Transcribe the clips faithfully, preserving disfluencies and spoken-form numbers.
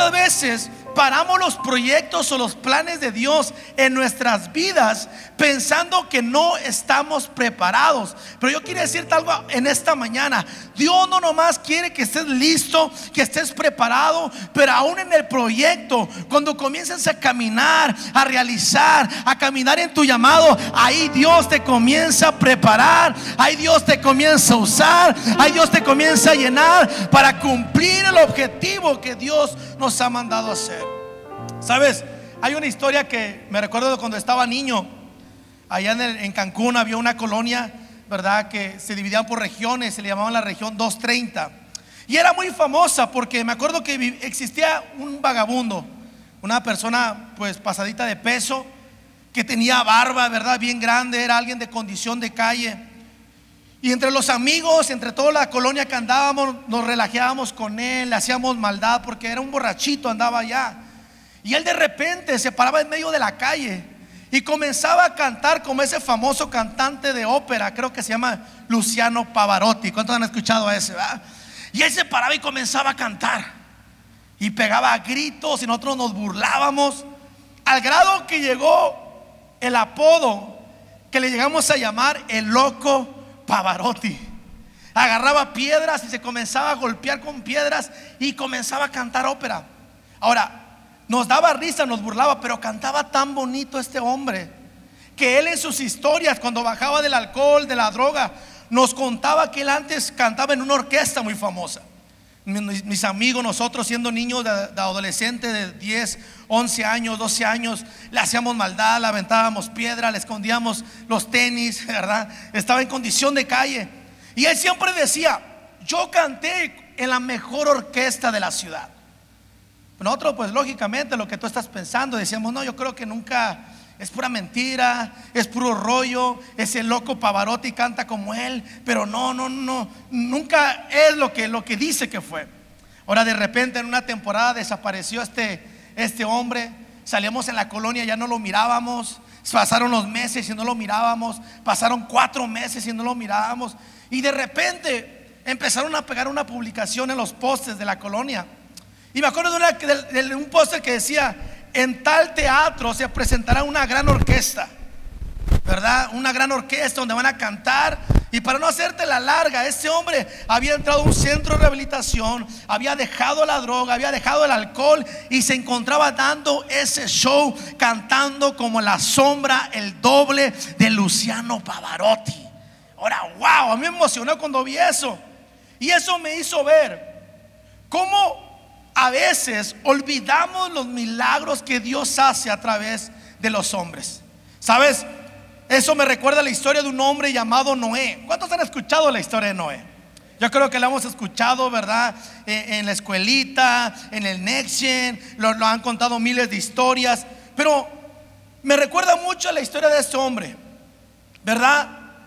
muchas veces paramos los proyectos o los planes de Dios en nuestras vidas pensando que no estamos preparados. Pero yo quiero decirte algo en esta mañana. Dios no nomás quiere que estés listo, que estés preparado, pero aún en el proyecto, cuando comiences a caminar, a realizar, a caminar en tu llamado, ahí Dios te comienza a preparar, ahí Dios te comienza a usar, ahí Dios te comienza a llenar para cumplir el objetivo que Dios nos ha mandado a hacer. ¿Sabes? Hay una historia que me recuerdo de cuando estaba niño. Allá en, el, en Cancún había una colonia, ¿verdad?, que se dividían por regiones. Se le llamaban la región doscientos treinta. Y era muy famosa porque me acuerdo que existía un vagabundo, una persona pues pasadita de peso, que tenía barba, ¿verdad?, bien grande. Era alguien de condición de calle. Y entre los amigos, entre toda la colonia que andábamos, nos relajábamos con él, le hacíamos maldad porque era un borrachito, andaba allá. Y él de repente se paraba en medio de la calle y comenzaba a cantar como ese famoso cantante de ópera, creo que se llama Luciano Pavarotti. ¿Cuántos han escuchado a ese, verdad? Y él se paraba y comenzaba a cantar y pegaba gritos y nosotros nos burlábamos, al grado que llegó el apodo que le llegamos a llamar el loco Pavarotti. Agarraba piedras y se comenzaba a golpear con piedras y comenzaba a cantar ópera. Ahora, nos daba risa, nos burlaba, pero cantaba tan bonito este hombre que él en sus historias, cuando bajaba del alcohol, de la droga, nos contaba que él antes cantaba en una orquesta muy famosa. Mis, mis amigos, nosotros siendo niños, de, de adolescentes de diez, once años, doce años, le hacíamos maldad, le aventábamos piedra, le escondíamos los tenis, ¿verdad? Estaba en condición de calle. Y él siempre decía: yo canté en la mejor orquesta de la ciudad. Nosotros pues lógicamente lo que tú estás pensando decíamos: no, yo creo que nunca, es pura mentira, es puro rollo, ese loco Pavarotti canta como él, pero no, no, no, nunca es lo que, lo que dice que fue. Ahora de repente en una temporada desapareció este, este hombre, salíamos en la colonia, ya no lo mirábamos, pasaron los meses y no lo mirábamos, pasaron cuatro meses y no lo mirábamos, y de repente empezaron a pegar una publicación en los postes de la colonia. Y me acuerdo de, una, de, de un póster que decía: en tal teatro se presentará una gran orquesta, ¿verdad? Una gran orquesta donde van a cantar. Y para no hacerte la larga, este hombre había entrado a un centro de rehabilitación, había dejado la droga, había dejado el alcohol y se encontraba dando ese show, cantando como la sombra, el doble de Luciano Pavarotti. Ahora, wow, a mí me emocionó cuando vi eso. Y eso me hizo ver cómo a veces olvidamos los milagros que Dios hace a través de los hombres. ¿Sabes? Eso me recuerda la historia de un hombre llamado Noé. ¿Cuántos han escuchado la historia de Noé? Yo creo que la hemos escuchado, ¿verdad? En, en la escuelita, en el Next Gen, lo, lo han contado miles de historias. Pero me recuerda mucho la historia de este hombre, ¿verdad?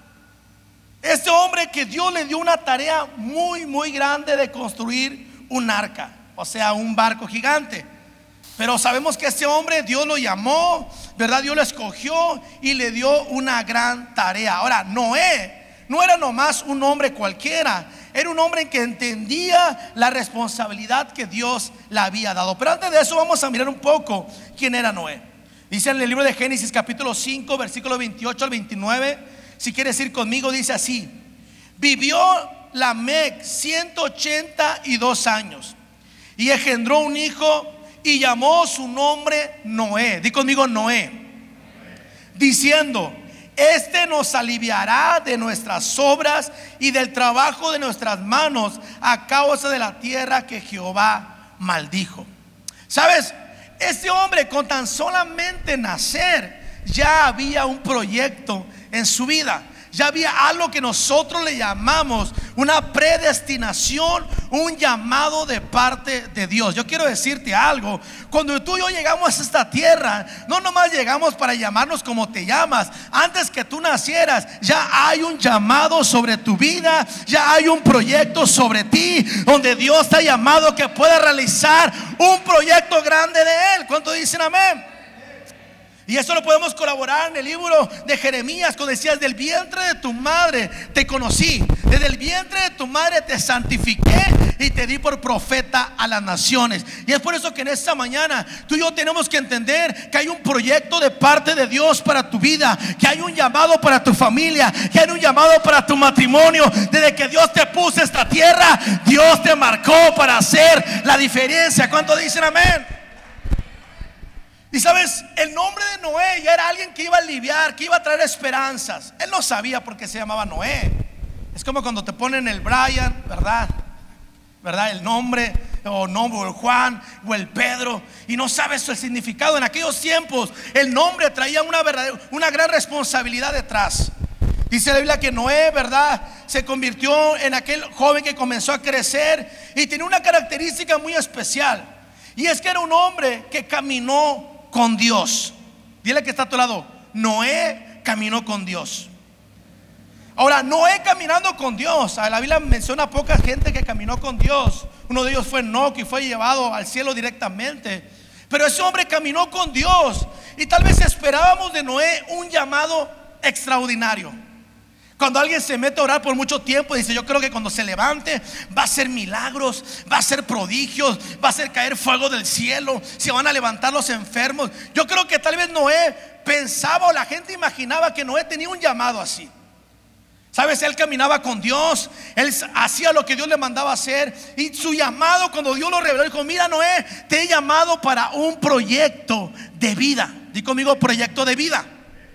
Este hombre que Dios le dio una tarea muy, muy grande de construir un arca, o sea, un barco gigante. Pero sabemos que este hombre Dios lo llamó, ¿verdad? Dios lo escogió y le dio una gran tarea. Ahora, Noé no era nomás un hombre cualquiera, era un hombre que entendía la responsabilidad que Dios le había dado. Pero antes de eso vamos a mirar un poco quién era Noé. Dice en el libro de Génesis capítulo cinco, versículo veintiocho al veintinueve. Si quieres ir conmigo, dice así: vivió Lamec ciento ochenta y dos años y engendró un hijo y llamó su nombre Noé. Di conmigo, Noé, diciendo: este nos aliviará de nuestras obras y del trabajo de nuestras manos a causa de la tierra que Jehová maldijo. ¿Sabes? Este hombre, con tan solamente nacer, ya había un proyecto en su vida. Ya había algo que nosotros le llamamos una predestinación, un llamado de parte de Dios. Yo quiero decirte algo: cuando tú y yo llegamos a esta tierra, no nomás llegamos para llamarnos como te llamas. Antes que tú nacieras, ya hay un llamado sobre tu vida, ya hay un proyecto sobre ti, donde Dios te ha llamado que puedas realizar un proyecto grande de Él. ¿Cuántos dicen amén? Y eso lo podemos colaborar en el libro de Jeremías, cuando decías: del vientre de tu madre te conocí, desde el vientre de tu madre te santifiqué y te di por profeta a las naciones. Y es por eso que en esta mañana tú y yo tenemos que entender que hay un proyecto de parte de Dios para tu vida, que hay un llamado para tu familia, que hay un llamado para tu matrimonio. Desde que Dios te puso esta tierra, Dios te marcó para hacer la diferencia. ¿Cuántos dicen amén? Y sabes, el nombre de Noé ya era alguien que iba a aliviar, que iba a traer esperanzas. Él no sabía por qué se llamaba Noé. Es como cuando te ponen el Brian, ¿verdad? ¿Verdad? El nombre, o nombre, o el Juan, o el Pedro, y no sabes el significado. En aquellos tiempos el nombre traía una, verdadera, una gran responsabilidad detrás. Dice la Biblia que Noé, ¿verdad?, se convirtió en aquel joven que comenzó a crecer y tenía una característica muy especial. Y es que era un hombre que caminó con Dios. Dile que está a tu lado: Noé caminó con Dios. Ahora, Noé caminando con Dios, la Biblia menciona poca gente que caminó con Dios. Uno de ellos fue Enoc, y fue llevado al cielo directamente. Pero ese hombre caminó con Dios, y tal vez esperábamos de Noé un llamado extraordinario. Cuando alguien se mete a orar por mucho tiempo, dice: yo creo que cuando se levante va a hacer milagros, va a hacer prodigios, va a hacer caer fuego del cielo, se van a levantar los enfermos. Yo creo que tal vez Noé pensaba, o la gente imaginaba, que Noé tenía un llamado así. Sabes, él caminaba con Dios, él hacía lo que Dios le mandaba hacer. Y su llamado, cuando Dios lo reveló, dijo: mira, Noé, te he llamado para un proyecto de vida. Di conmigo: proyecto de vida.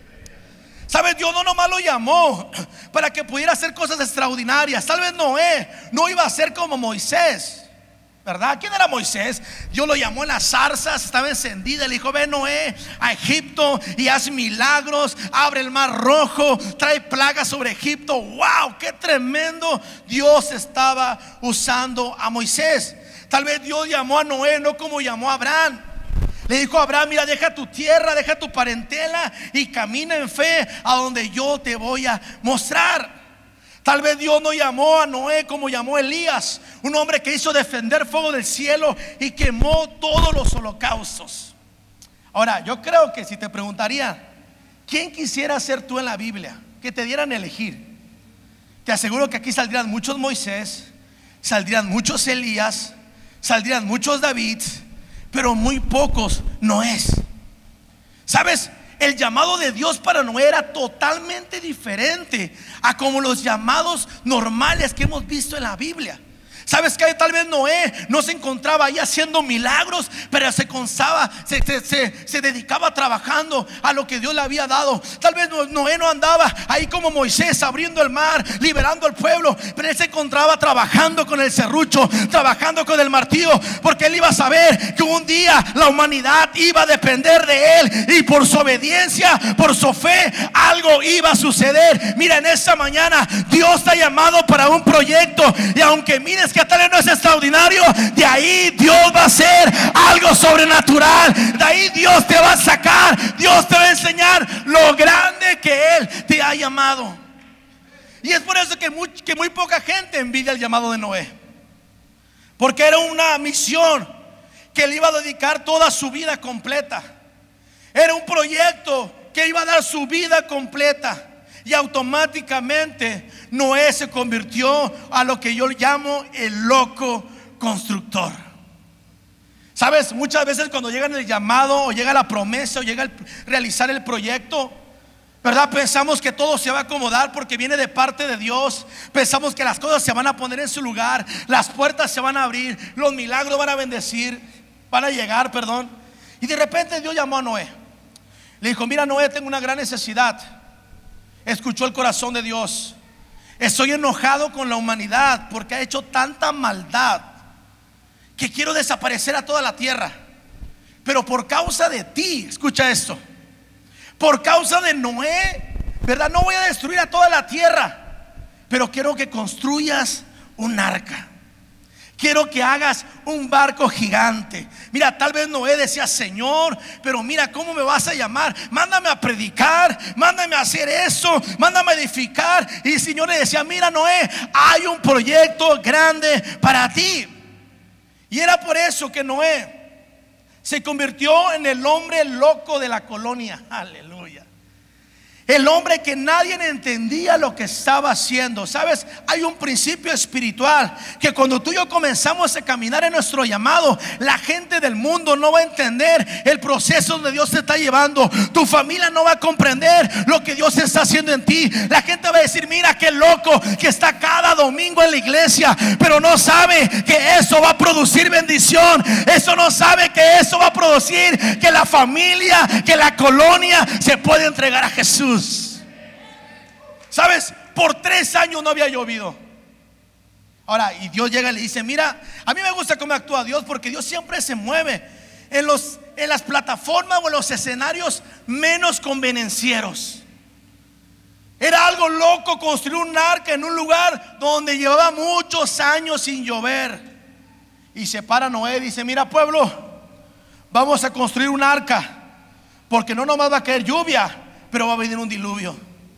¿Sabes? Dios no nomás lo llamó para que pudiera hacer cosas extraordinarias. Tal vez Noé no iba a ser como Moisés, ¿verdad? ¿Quién era Moisés? Dios lo llamó en las zarzas, estaba encendida. Le dijo: ve, Noé, a Egipto y haz milagros, abre el mar rojo, trae plagas sobre Egipto. ¡Wow! ¡Qué tremendo! Dios estaba usando a Moisés. Tal vez Dios llamó a Noé no como llamó a Abraham. Le dijo a Abraham: mira, deja tu tierra, deja tu parentela y camina en fe a donde yo te voy a mostrar. Tal vez Dios no llamó a Noé como llamó a Elías, un hombre que hizo defender fuego del cielo y quemó todos los holocaustos. Ahora, yo creo que si te preguntaría ¿quién quisiera ser tú en la Biblia? Que te dieran a elegir, te aseguro que aquí saldrían muchos Moisés, saldrían muchos Elías, saldrían muchos David, pero muy pocos Noés. ¿Sabes? El llamado de Dios para Noé era totalmente diferente a como los llamados normales que hemos visto en la Biblia. ¿Sabes que tal vez Noé no se encontraba ahí haciendo milagros, pero se constaba, se, se, se, se dedicaba trabajando a lo que Dios le había dado? Tal vez Noé no andaba ahí como Moisés abriendo el mar, liberando al pueblo, pero él se encontraba trabajando con el serrucho, trabajando con el martillo, porque él iba a saber que un día la humanidad iba a depender de él, y por su obediencia, por su fe, algo iba a suceder. Mira, en esta mañana Dios te ha llamado para un proyecto, y aunque mires que tal vez no es extraordinario, de ahí Dios va a hacer algo sobrenatural. De ahí Dios te va a sacar, Dios te va a enseñar lo grande que Él te ha llamado. Y es por eso que muy, que muy poca gente envidia el llamado de Noé, porque era una misión que él iba a dedicar toda su vida completa. Era un proyecto que iba a dar su vida completa. Y automáticamente Noé se convirtió a lo que yo llamo el loco constructor. Sabes, muchas veces cuando llega el llamado, o llega la promesa, o llega el realizar el proyecto, ¿verdad? Pensamos que todo se va a acomodar porque viene de parte de Dios. Pensamos que las cosas se van a poner en su lugar, las puertas se van a abrir, los milagros van a bendecir, van a llegar, perdón. Y de repente Dios llamó a Noé. Le dijo: mira, Noé, tengo una gran necesidad. Escuchó el corazón de Dios. Estoy enojado con la humanidad porque ha hecho tanta maldad que quiero desaparecer a toda la tierra. Pero por causa de ti, escucha esto, por causa de Noé, ¿verdad? No voy a destruir a toda la tierra, pero quiero que construyas un arca. Quiero que hagas un barco gigante. Mira, tal vez Noé decía: Señor, pero mira cómo me vas a llamar. Mándame a predicar, mándame a hacer eso, mándame a edificar. Y el Señor le decía: mira, Noé, hay un proyecto grande para ti. Y era por eso que Noé se convirtió en el hombre loco de la colonia. Aleluya. El hombre que nadie entendía lo que estaba haciendo. Sabes, hay un principio espiritual que cuando tú y yo comenzamos a caminar en nuestro llamado, la gente del mundo no va a entender el proceso donde Dios te está llevando. Tu familia no va a comprender lo que Dios está haciendo en ti. La gente va a decir: mira qué loco que está cada domingo en la iglesia, pero no sabe que eso va a producir bendición. Eso no sabe que eso va a producir que la familia, que la colonia se puede entregar a Jesús. ¿Sabes? Por tres años no había llovido. Ahora, y Dios llega y le dice: mira, a mí me gusta cómo actúa Dios, porque Dios siempre se mueve en, los, en las plataformas o en los escenarios menos convenencieros. Era algo loco construir un arca en un lugar donde llevaba muchos años sin llover. Y se para Noé y dice: mira, pueblo, vamos a construir un arca, porque no nomás va a caer lluvia, pero va a venir un diluvio.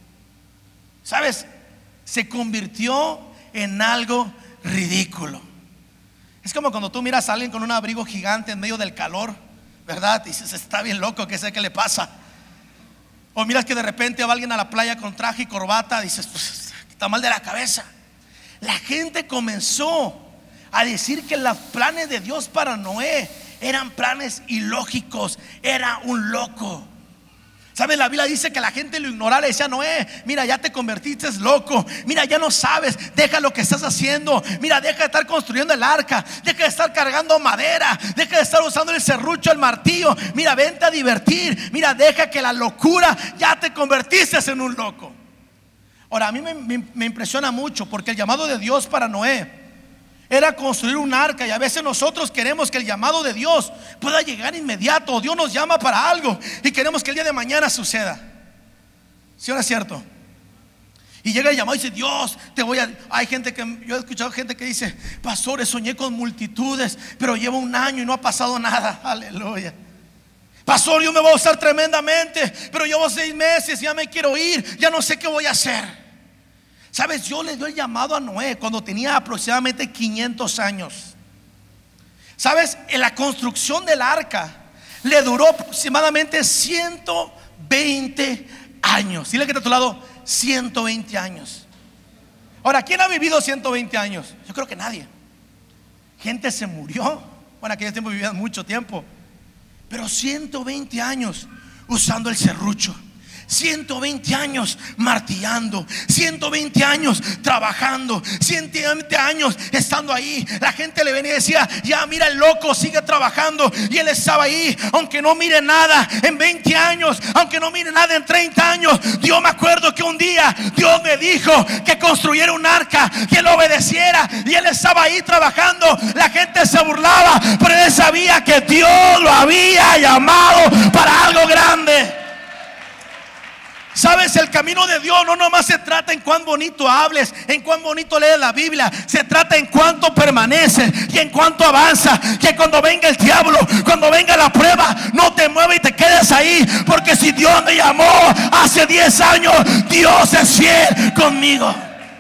¿Sabes? Se convirtió en algo ridículo. Es como cuando tú miras a alguien con un abrigo gigante en medio del calor, ¿verdad? Y dices: está bien loco, ¿qué sé qué le pasa? O miras que de repente va alguien a la playa con traje y corbata, dices: pues está mal de la cabeza. La gente comenzó a decir que los planes de Dios para Noé eran planes ilógicos, era un loco. ¿Sabes? La Biblia dice que la gente lo ignoraba. Le decía: Noé, mira, ya te convertiste loco. Mira, ya no sabes, deja lo que estás haciendo. Mira, deja de estar construyendo el arca. Deja de estar cargando madera. Deja de estar usando el serrucho, el martillo. Mira, vente a divertir. Mira, deja que la locura, ya te convertiste en un loco. Ahora, a mí me, me, me impresiona mucho, porque el llamado de Dios para Noé era construir un arca. Y a veces nosotros queremos que el llamado de Dios pueda llegar inmediato. Dios nos llama para algo y queremos que el día de mañana suceda. ¿Sí o no es cierto? Y llega el llamado y dice: Dios, te voy a... Hay gente que, yo he escuchado gente que dice: pastores, soñé con multitudes, pero llevo un año y no ha pasado nada. Aleluya. Pastor, yo me voy a usar tremendamente, pero llevo seis meses y ya me quiero ir, ya no sé qué voy a hacer. ¿Sabes? Dios le dio el llamado a Noé cuando tenía aproximadamente quinientos años. ¿Sabes? En la construcción del arca le duró aproximadamente ciento veinte años. Dile que está a tu lado: ciento veinte años. Ahora, ¿quién ha vivido ciento veinte años? Yo creo que nadie. Gente se murió. Bueno, en aquel tiempo vivían mucho tiempo, pero ciento veinte años usando el serrucho, ciento veinte años martillando, ciento veinte años trabajando, ciento veinte años estando ahí. La gente le venía y decía: ya mira, el loco sigue trabajando. Y él estaba ahí, aunque no mire nada en veinte años, aunque no mire nada en treinta años. Yo me acuerdo que un día Dios me dijo que construyera un arca, que lo obedeciera, y él estaba ahí trabajando. La gente se burlaba, pero él sabía que Dios lo había llamado para algo grande. ¿Sabes? El camino de Dios no nomás se trata en cuán bonito hables, en cuán bonito lees la Biblia. Se trata en cuánto permaneces y en cuánto avanza. Que cuando venga el diablo, cuando venga la prueba, no te muevas y te quedes ahí. Porque si Dios me llamó hace diez años, Dios es fiel conmigo.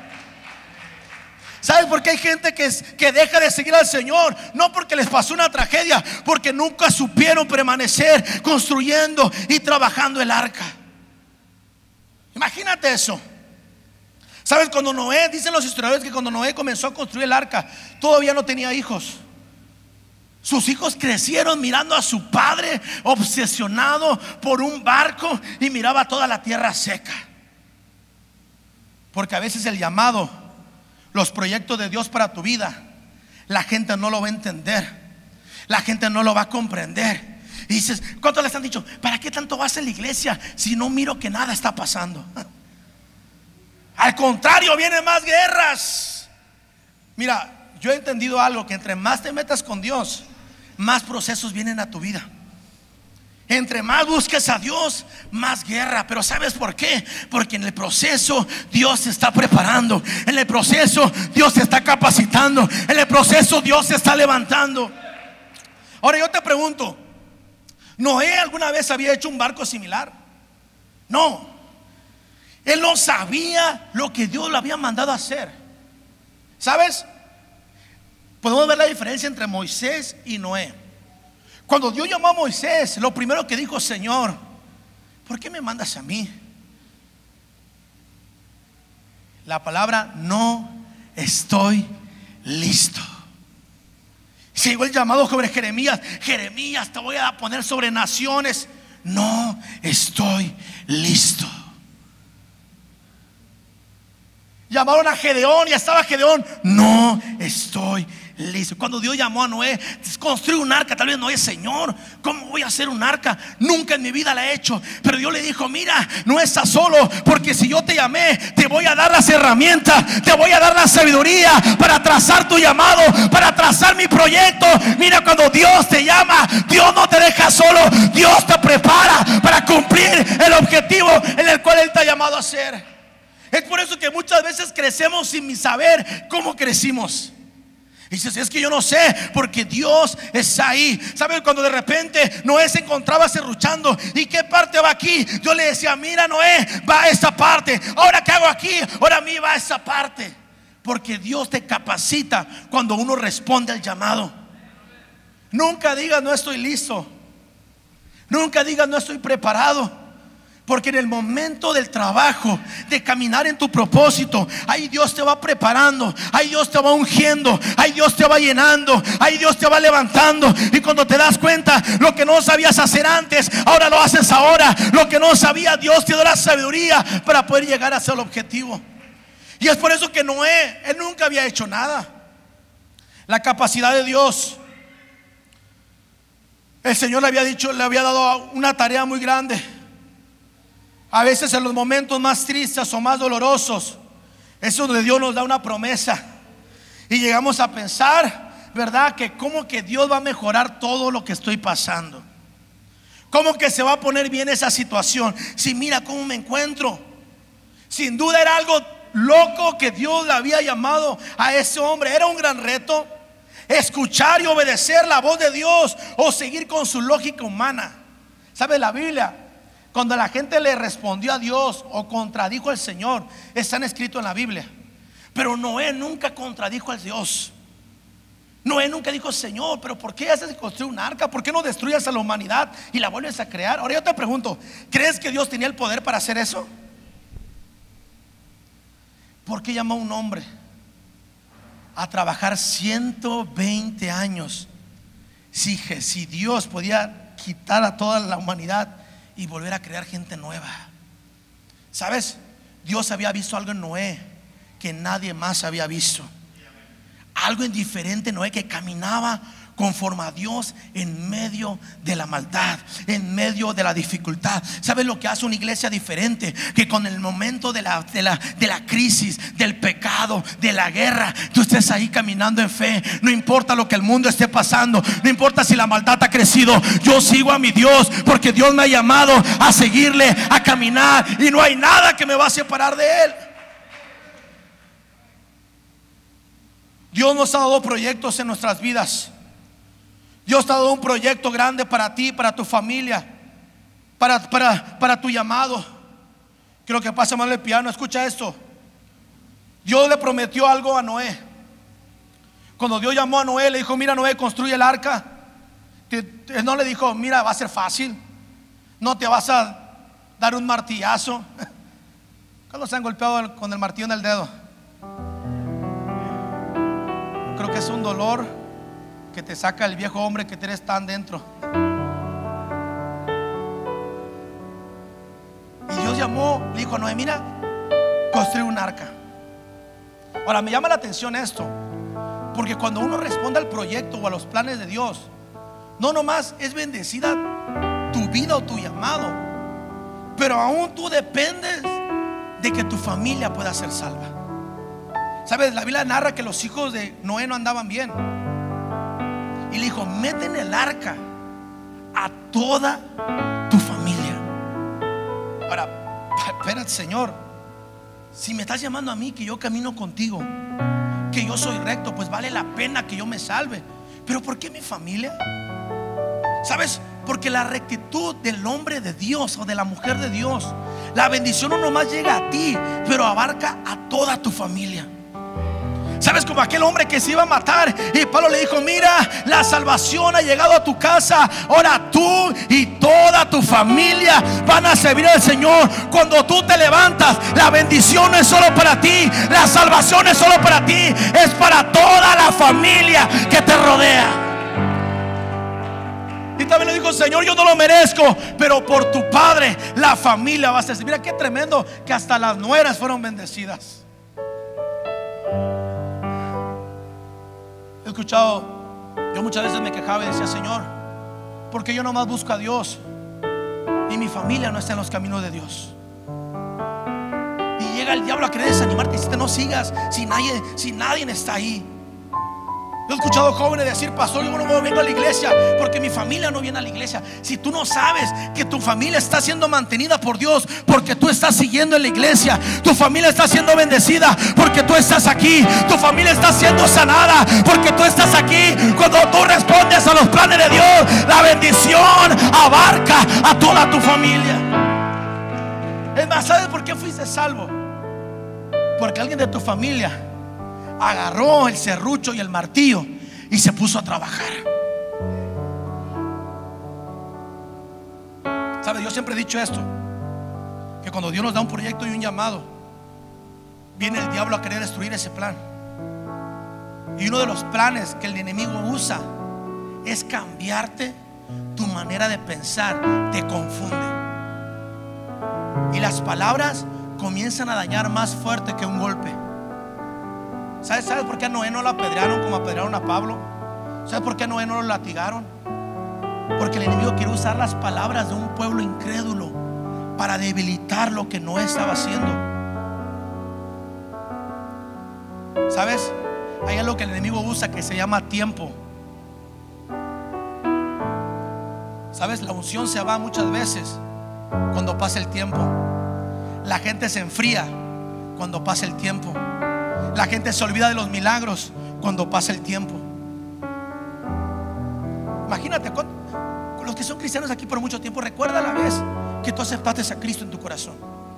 ¿Sabes por qué hay gente que, que deja de seguir al Señor? No porque les pasó una tragedia, porque nunca supieron permanecer construyendo y trabajando el arca. Imagínate eso. ¿Sabes? Cuando Noé, dicen los historiadores que cuando Noé comenzó a construir el arca, todavía no tenía hijos. Sus hijos crecieron mirando a su padre obsesionado por un barco y miraba toda la tierra seca. Porque a veces el llamado, los proyectos de Dios para tu vida, la gente no lo va a entender, la gente no lo va a comprender. Y dices: ¿cuántos les han dicho? ¿Para qué tanto vas a la iglesia si no miro que nada está pasando? Al contrario, vienen más guerras. Mira, yo he entendido algo: que entre más te metas con Dios, más procesos vienen a tu vida. Entre más busques a Dios, más guerra. Pero ¿sabes por qué? Porque en el proceso Dios se está preparando. En el proceso Dios se está capacitando. En el proceso Dios se está levantando. Ahora yo te pregunto: ¿Noé alguna vez había hecho un barco similar? No. Él no sabía lo que Dios le había mandado a hacer. ¿Sabes? Podemos ver la diferencia entre Moisés y Noé. Cuando Dios llamó a Moisés, lo primero que dijo: Señor, ¿por qué me mandas a mí? La palabra no estoy listo. Se llegó el llamado sobre Jeremías. Jeremías, te voy a poner sobre naciones. No estoy listo. Llamaron a Gedeón, ya estaba Gedeón. No estoy listo. Cuando Dios llamó a Noé, construye un arca. Tal vez Noé, Señor, ¿cómo voy a hacer un arca? Nunca en mi vida la he hecho. Pero Dios le dijo, mira, no estás solo, porque si yo te llamé, te voy a dar las herramientas, te voy a dar la sabiduría para trazar tu llamado, para trazar mi proyecto. Mira, cuando Dios te llama, Dios no te deja solo. Dios te prepara para cumplir el objetivo en el cual Él te ha llamado a hacer. Es por eso que muchas veces crecemos sin saber cómo crecimos. Y dices, es que yo no sé, porque Dios está ahí. ¿Sabes? Cuando de repente Noé se encontraba serruchando, ¿y qué parte va aquí? Yo le decía, mira, Noé, va a esta parte. Ahora, ¿qué hago aquí? Ahora a mí va a esta parte. Porque Dios te capacita cuando uno responde al llamado. Nunca digas, no estoy listo. Nunca digas, no estoy preparado. Porque en el momento del trabajo, de caminar en tu propósito, ahí Dios te va preparando, ahí Dios te va ungiendo, ahí Dios te va llenando, ahí Dios te va levantando. Y cuando te das cuenta, lo que no sabías hacer antes, ahora lo haces ahora. Lo que no sabías, Dios te da la sabiduría para poder llegar a ese objetivo. Y es por eso que Noé, él nunca había hecho nada. La capacidad de Dios, el Señor le había dicho, le había dado una tarea muy grande. A veces en los momentos más tristes o más dolorosos, es donde Dios nos da una promesa. Y llegamos a pensar, ¿verdad? Que cómo que Dios va a mejorar todo lo que estoy pasando. ¿Cómo que se va a poner bien esa situación? Si mira cómo me encuentro. Sin duda era algo loco que Dios le había llamado a ese hombre. Era un gran reto escuchar y obedecer la voz de Dios o seguir con su lógica humana. ¿Sabe? La Biblia, cuando la gente le respondió a Dios o contradijo al Señor, están escritos en la Biblia. Pero Noé nunca contradijo a Dios. Noé nunca dijo, Señor, pero ¿por qué haces construir un arca? ¿Por qué no destruyes a la humanidad y la vuelves a crear? Ahora yo te pregunto, ¿crees que Dios tenía el poder para hacer eso? ¿Por qué llamó a un hombre a trabajar ciento veinte años? Si, si Dios podía quitar a toda la humanidad y volver a crear gente nueva. ¿Sabes? Dios había visto algo en Noé que nadie más había visto. Algo indiferente en Noé, que caminaba conforme a Dios en medio de la maldad, en medio de la dificultad. ¿Sabes lo que hace una iglesia diferente? Que con el momento de la, de la, de la crisis, del pecado, de la guerra, tú estés ahí caminando en fe. No importa lo que el mundo esté pasando, no importa si la maldad ha crecido, yo sigo a mi Dios, porque Dios me ha llamado a seguirle, a caminar, y no hay nada que me va a separar de Él. Dios nos ha dado proyectos en nuestras vidas. Dios te ha dado un proyecto grande para ti, para tu familia, para, para, para tu llamado. Quiero que pase mal el piano, escucha esto. Dios le prometió algo a Noé. Cuando Dios llamó a Noé, le dijo, mira, Noé, construye el arca. Él no le dijo, mira, va a ser fácil, no te vas a dar un martillazo. ¿Cuándo se han golpeado con el martillo en el dedo? Creo que es un dolor que te saca el viejo hombre que tienes tan dentro. Y Dios llamó, le dijo a Noé, mira, construye un arca. Ahora me llama la atención esto, porque cuando uno responde al proyecto o a los planes de Dios, no nomás es bendecida tu vida o tu llamado, pero aún tú dependes de que tu familia pueda ser salva. ¿Sabes? La Biblia narra que los hijos de Noé no andaban bien. Y le dijo, mete en el arca a toda tu familia. Ahora, espérate, Señor, si me estás llamando a mí, que yo camino contigo, que yo soy recto, pues vale la pena que yo me salve. Pero ¿por qué mi familia? ¿Sabes? Porque la rectitud del hombre de Dios o de la mujer de Dios, la bendición no nomás llega a ti, pero abarca a toda tu familia. ¿Sabes? Como aquel hombre que se iba a matar, y Pablo le dijo: mira, la salvación ha llegado a tu casa. Ahora tú y toda tu familia van a servir al Señor. Cuando tú te levantas, la bendición no es solo para ti, la salvación es solo para ti, es para toda la familia que te rodea. Y también le dijo: Señor, yo no lo merezco, pero por tu Padre la familia va a ser. Mira qué tremendo, que hasta las nueras fueron bendecidas. He escuchado, yo muchas veces me quejaba y decía: Señor, ¿por qué yo nomás busco a Dios y mi familia no está en los caminos de Dios? Y llega el diablo a querer desanimarte y dice: no sigas si nadie, si nadie está ahí. Yo he escuchado jóvenes decir: pastor, yo no vengo a la iglesia porque mi familia no viene a la iglesia. Si tú no sabes que tu familia está siendo mantenida por Dios porque tú estás siguiendo en la iglesia, tu familia está siendo bendecida porque tú estás aquí, tu familia está siendo sanada porque tú estás aquí. Cuando tú respondes a los planes de Dios, la bendición abarca a toda tu familia. Es más, ¿sabes por qué fuiste salvo? Porque alguien de tu familia agarró el serrucho y el martillo y se puso a trabajar. ¿Sabes? Yo siempre he dicho esto, que cuando Dios nos da un proyecto y un llamado, viene el diablo a querer destruir ese plan. Y uno de los planes que el enemigo usa es cambiarte tu manera de pensar. Te confunde, y las palabras comienzan a dañar más fuerte que un golpe. ¿Sabes, ¿Sabes por qué a Noé no lo apedrearon como apedrearon a Pablo? ¿Sabes por qué a Noé no lo latigaron? Porque el enemigo quiere usar las palabras de un pueblo incrédulo para debilitar lo que Noé estaba haciendo. ¿Sabes? Hay algo que el enemigo usa que se llama tiempo. ¿Sabes? La unción se va muchas veces cuando pasa el tiempo. La gente se enfría cuando pasa el tiempo. La gente se olvida de los milagros cuando pasa el tiempo. Imagínate, con los que son cristianos aquí por mucho tiempo, recuerda la vez que tú aceptaste a Cristo en tu corazón.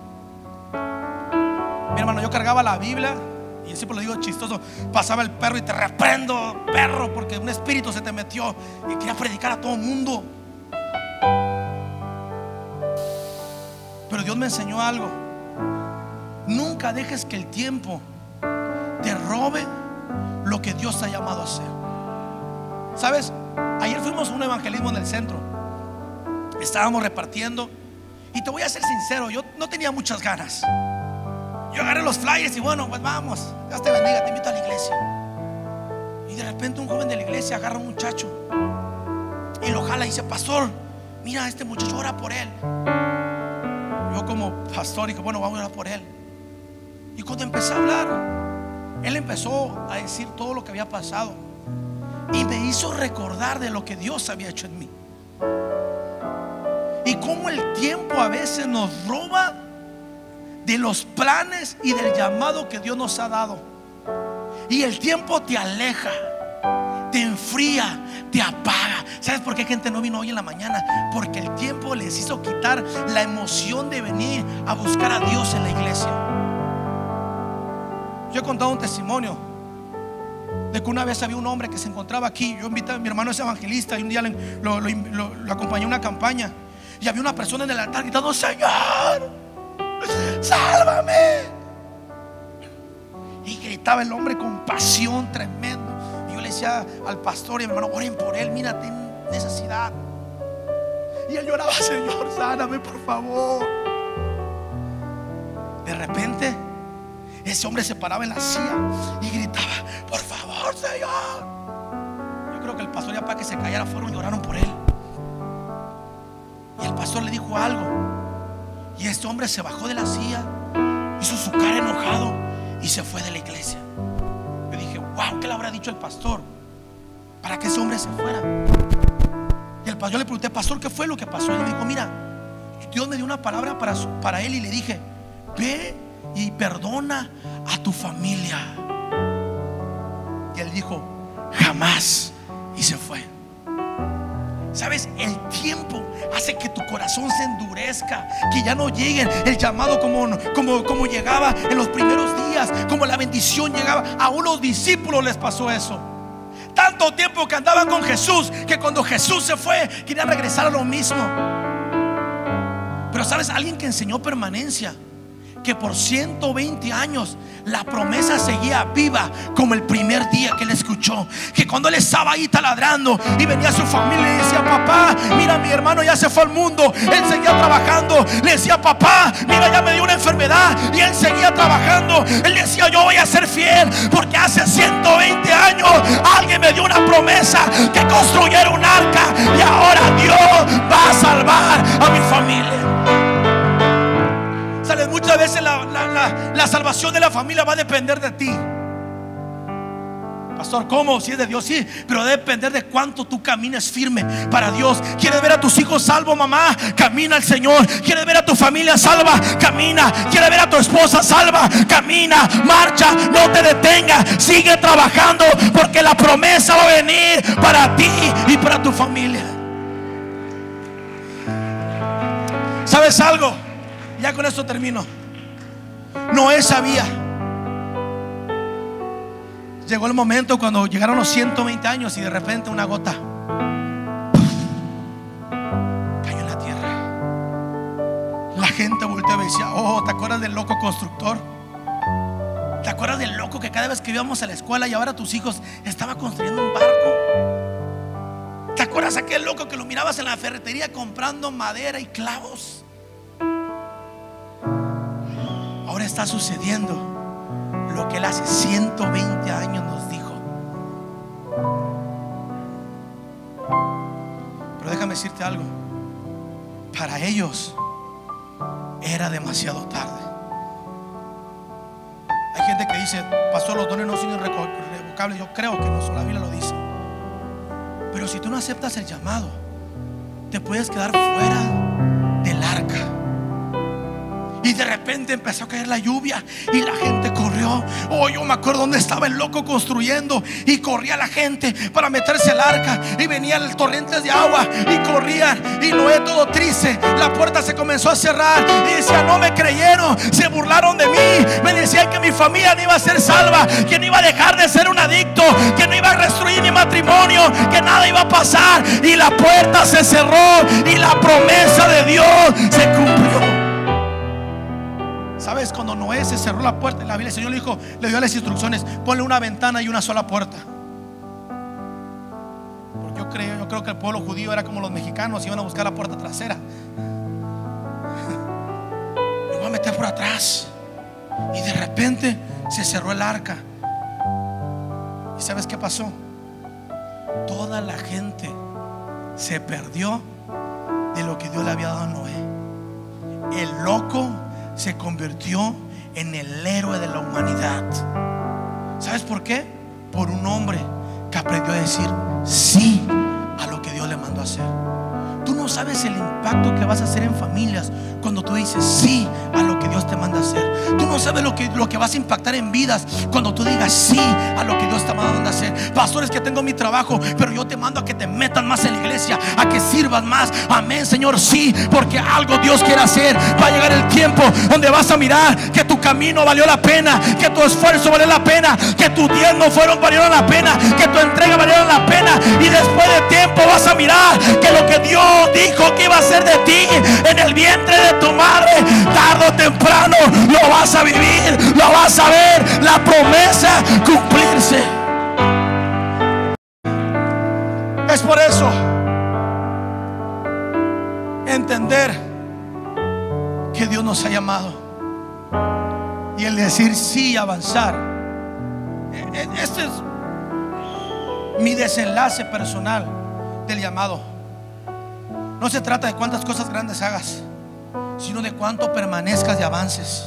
Mi hermano, yo cargaba la Biblia y siempre lo digo chistoso. Pasaba el perro y te reprendo, perro, porque un espíritu se te metió y quería predicar a todo el mundo. Pero Dios me enseñó algo: nunca dejes que el tiempo te robe lo que Dios te ha llamado a hacer. ¿Sabes? Ayer fuimos a un evangelismo en el centro. Estábamos repartiendo, y te voy a ser sincero, yo no tenía muchas ganas. Yo agarré los flyers y bueno, pues vamos, Dios te bendiga, te invito a la iglesia. Y de repente un joven de la iglesia agarra a un muchacho y lo jala y dice: pastor, mira, este muchacho, ora por él. Yo como pastor dije: bueno, vamos a orar por él. Y cuando empecé a hablar, él empezó a decir todo lo que había pasado y me hizo recordar de lo que Dios había hecho en mí, y cómo el tiempo a veces nos roba de los planes y del llamado que Dios nos ha dado. Y el tiempo te aleja, te enfría, te apaga. ¿Sabes por qué gente no vino hoy en la mañana? Porque el tiempo les hizo quitar la emoción de venir a buscar a Dios en la iglesia. Yo he contado un testimonio de que una vez había un hombre que se encontraba aquí. Yo invité a mi hermano, es evangelista, y un día lo, lo, lo, lo acompañé a una campaña, y había una persona en el altar gritando: Señor, sálvame. Y gritaba el hombre con pasión tremendo. Y yo le decía al pastor y a mi hermano: oren por él, mira, ten necesidad. Y él lloraba: Señor, sáname, por favor. De repente ese hombre se paraba en la silla y gritaba: por favor, Señor. Yo creo que el pastor, ya para que se callara, fueron y lloraron por él. Y el pastor le dijo algo, y este hombre se bajó de la silla, hizo su cara enojado y se fue de la iglesia. Yo dije: wow, ¿qué le habrá dicho el pastor para que ese hombre se fuera? Y el pastor, yo le pregunté: pastor, ¿qué fue lo que pasó? Y él me dijo: mira, Dios me dio una palabra para, su, para él, y le dije: ve y perdona a tu familia. Y él dijo: jamás. Y se fue. Sabes, el tiempo hace que tu corazón se endurezca, que ya no llegue el llamado como, como, como llegaba en los primeros días, como la bendición llegaba. A unos discípulos les pasó eso. Tanto tiempo que andaban con Jesús, que cuando Jesús se fue, querían regresar a lo mismo. Pero sabes, alguien que enseñó permanencia, que por ciento veinte años la promesa seguía viva como el primer día que él escuchó. Que cuando él estaba ahí taladrando y venía su familia y decía: papá, mira, mi hermano ya se fue al mundo, él seguía trabajando. Le decía: papá, mira, ya me dio una enfermedad, y él seguía trabajando. Él decía: yo voy a ser fiel, porque hace ciento veinte años alguien me dio una promesa, que construyera un arca, y ahora Dios va a salvar a mi familia. ¿Sabes? Muchas veces la, la, la, la salvación de la familia va a depender de ti. Pastor, ¿cómo? Si es de Dios, sí, pero debe depender de cuánto tú camines firme para Dios. ¿Quieres ver a tus hijos salvos, mamá? Camina al Señor. ¿Quieres ver a tu familia salva? Camina. ¿Quieres ver a tu esposa salva? Camina, marcha, no te detengas, sigue trabajando, porque la promesa va a venir para ti y para tu familia. ¿Sabes algo? Ya con esto termino. Noé sabía. Llegó el momento cuando llegaron los ciento veinte años y de repente una gota cayó en la tierra. La gente volteaba y decía: oh, ¿te acuerdas del loco constructor? ¿Te acuerdas del loco que cada vez que íbamos a la escuela y ahora tus hijos estaban construyendo un barco? ¿Te acuerdas aquel loco que lo mirabas en la ferretería comprando madera y clavos? Ahora está sucediendo lo que él hace ciento veinte años nos dijo. Pero déjame decirte algo: para ellos era demasiado tarde. Hay gente que dice: pastor, los dones no son irrevocables. Yo creo que no, la Biblia lo dice. Pero si tú no aceptas el llamado, te puedes quedar fuera del arca. Y de repente empezó a caer la lluvia y la gente corrió. Oh, yo me acuerdo donde estaba el loco construyendo, y corría la gente para meterse al arca, y venían torrentes de agua y corrían. Y Noé, todo triste, la puerta se comenzó a cerrar y decía: no me creyeron, se burlaron de mí, me decían que mi familia no iba a ser salva, que no iba a dejar de ser un adicto, que no iba a destruir mi matrimonio, que nada iba a pasar. Y la puerta se cerró y la promesa de Dios se cumplió. ¿Sabes? Cuando Noé se cerró la puerta, la Biblia, el Señor le dijo, le dio las instrucciones: ponle una ventana y una sola puerta. Porque yo creo, yo creo que el pueblo judío era como los mexicanos, iban a buscar la puerta trasera. Me voy a meter por atrás. Y de repente se cerró el arca. ¿Y sabes qué pasó? Toda la gente se perdió de lo que Dios le había dado a Noé. El loco se convirtió en el héroe de la humanidad. ¿Sabes por qué? Por un hombre que aprendió a decir sí a lo que Dios le mandó a hacer. Tú no sabes el impacto que vas a hacer en familias cuando tú dices sí a lo que Dios te manda a hacer. Tú no sabes lo que, lo que vas a impactar en vidas cuando tú digas sí a lo que Dios te manda a hacer. Pastores, que tengo mi trabajo, pero yo te mando a que te metas más en la iglesia, a que sirvas más. Amén, Señor, sí, porque algo Dios quiere hacer. Va a llegar el tiempo donde vas a mirar que tu camino valió la pena, que tu esfuerzo valió la pena, que tus diezmos fueron valieron la pena, que tu entrega valió la pena. Y después de tiempo vas a mirar que lo que Dios dijo que iba a hacer de ti en el vientre de tu madre, tarde o temprano lo vas a vivir, lo vas a ver, la promesa cumplirse. Es por eso entender que Dios nos ha llamado y el decir sí y avanzar. Este es mi desenlace personal del llamado. No se trata de cuántas cosas grandes hagas, sino de cuánto permanezcas y avances.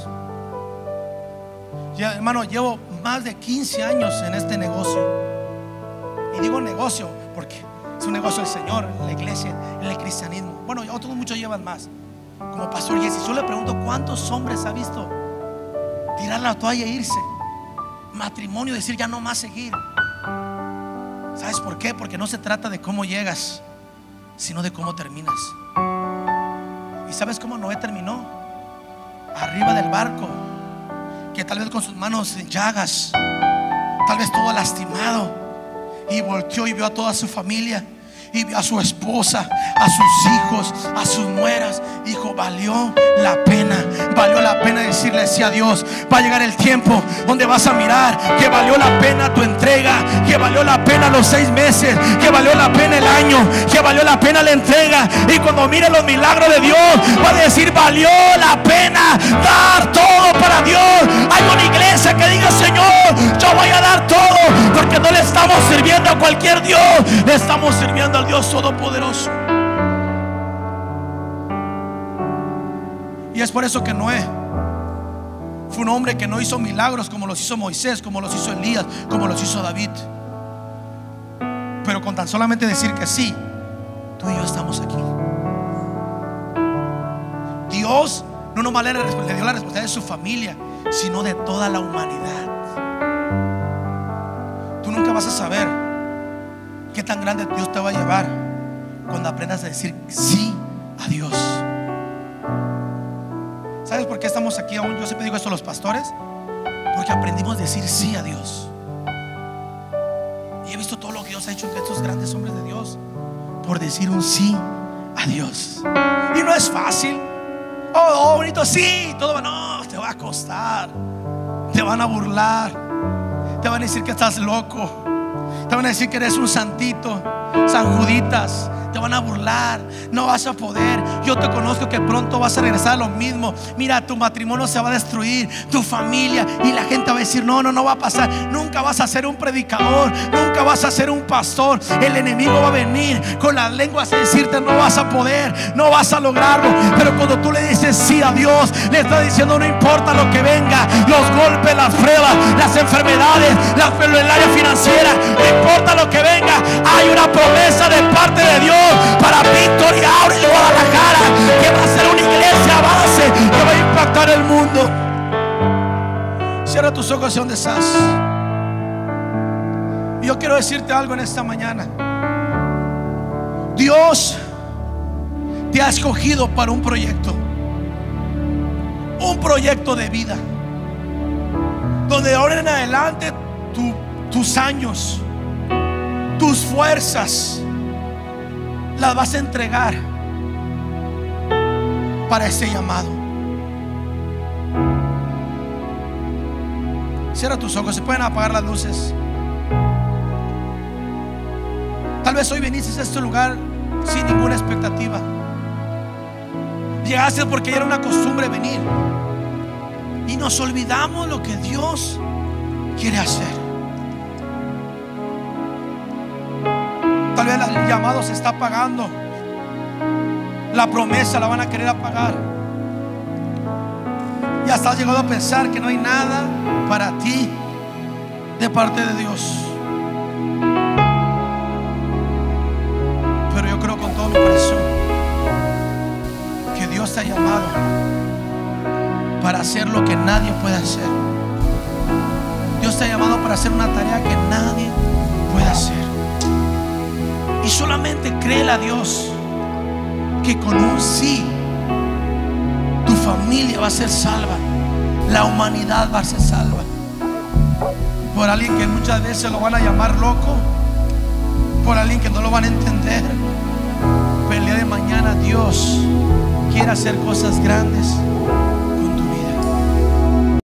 Ya, hermano, llevo más de quince años en este negocio. Y digo negocio porque es un negocio del Señor, en la iglesia, en el cristianismo. Bueno, otros muchos llevan más. Como pastor Jesse, yo le pregunto: ¿cuántos hombres ha visto tirar la toalla e irse? Matrimonio, decir ya no más seguir. ¿Sabes por qué? Porque no se trata de cómo llegas, sino de cómo terminas. ¿Y sabes cómo Noé terminó? Arriba del barco, que tal vez con sus manos en llagas, tal vez todo lastimado, y volteó y vio a toda su familia, y vio a su esposa, a sus hijos, a sus nueras. Dijo: valió la pena, valió la pena decirle sí a Dios. Va a llegar el tiempo donde vas a mirar que valió la pena tu entrega, que valió la pena los seis meses, que valió la pena el año, que valió la pena la entrega. Y cuando mire los milagros de Dios, va a decir: valió la pena dar todo para Dios. Hay una iglesia que diga: Señor, yo voy a dar todo, porque no le estamos sirviendo a cualquier Dios, le estamos sirviendo al Dios Todopoderoso. Y es por eso que Noé fue un hombre que no hizo milagros como los hizo Moisés, como los hizo Elías, como los hizo David. Pero con tan solamente decir que sí, tú y yo estamos aquí. Dios no nomás le dio la responsabilidad de su familia, sino de toda la humanidad. Tú nunca vas a saber qué tan grande Dios te va a llevar cuando aprendas a decir sí a Dios. ¿Sabes por qué estamos aquí aún? Yo siempre digo esto a los pastores: porque aprendimos a decir sí a Dios. Y he visto todo lo que Dios ha hecho entre estos grandes hombres de Dios por decir un sí a Dios. Y no es fácil. Oh, oh bonito, sí, todo. No, te va a costar. Te van a burlar, te van a decir que estás loco, te van a decir que eres un santito, San Juditas. Te van a burlar, no vas a poder. Yo te conozco que pronto vas a regresar a lo mismo. Mira, tu matrimonio se va a destruir, tu familia, y la gente va a decir: no, no, no va a pasar. Nunca vas a ser un predicador, nunca vas a ser un pastor. El enemigo va a venir con las lenguas a decirte: no vas a poder, no vas a lograrlo. Pero cuando tú le dices sí a Dios, le estás diciendo: no importa lo que venga, los golpes, las pruebas, las enfermedades, la, el área financiera, no importa lo que venga, hay una promesa de parte de Dios para Victory Outreach de Guadalajara, que va a ser una iglesia base que va a impactar el mundo. Cierra tus ojos y donde estás. Y yo quiero decirte algo en esta mañana. Dios te ha escogido para un proyecto, un proyecto de vida, donde de ahora en adelante tu, tus años, tus fuerzas las vas a entregar para ese llamado. Cierra tus ojos, se pueden apagar las luces. Tal vez hoy viniste a este lugar sin ninguna expectativa. Llegaste porque era una costumbre venir, y nos olvidamos lo que Dios quiere hacer. Tal vez el llamado se está apagando, la promesa la van a querer apagar. Ya estás llegando a pensar que no hay nada para ti de parte de Dios. Pero yo creo con todo mi corazón que Dios te ha llamado para hacer lo que nadie puede hacer. Dios te ha llamado para hacer una tarea que nadie puede hacer. Y solamente créele a Dios que con un sí tu familia va a ser salva, la humanidad va a ser salva. Por alguien que muchas veces lo van a llamar loco, por alguien que no lo van a entender, pero el día de mañana Dios quiere hacer cosas grandes